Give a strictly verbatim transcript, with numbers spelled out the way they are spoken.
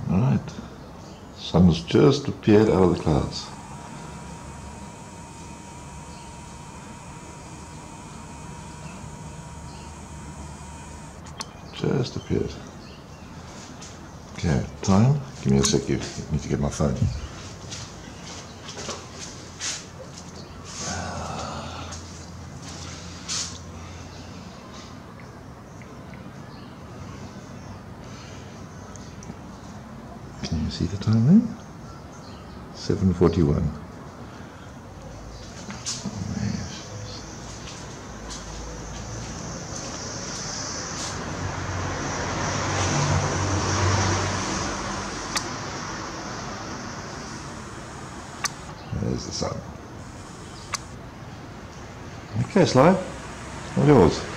Alright, sun's just appeared out of the clouds. Just appeared. Okay, time. Give me a sec, you need to get my phone. Can you see the time there? seven forty-one. There's the sun. Okay, Sly, all yours.